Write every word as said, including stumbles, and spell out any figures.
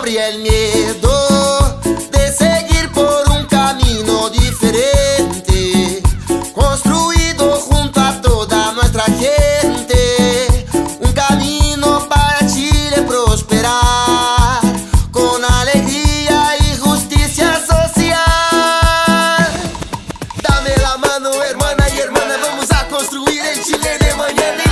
y el miedo de seguir por un camino diferente, construido junto a toda nuestra gente, un camino para Chile prosperar, con alegría y justicia social. Dame la mano, hermana y hermana, vamos a construir el Chile de mañana.